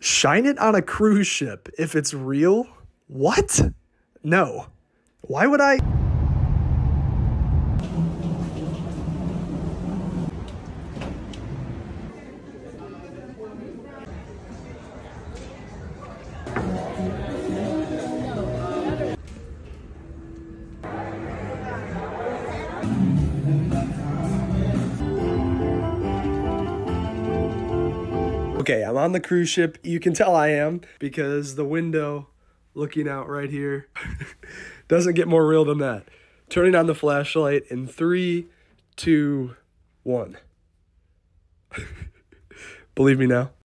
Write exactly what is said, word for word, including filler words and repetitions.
Shine it on a cruise ship if it's real? What? No. Why would I? Okay, I'm on the cruise ship. You can tell I am because the window looking out right here doesn't get more real than that. Turning on the flashlight in three, two, one. Believe me now?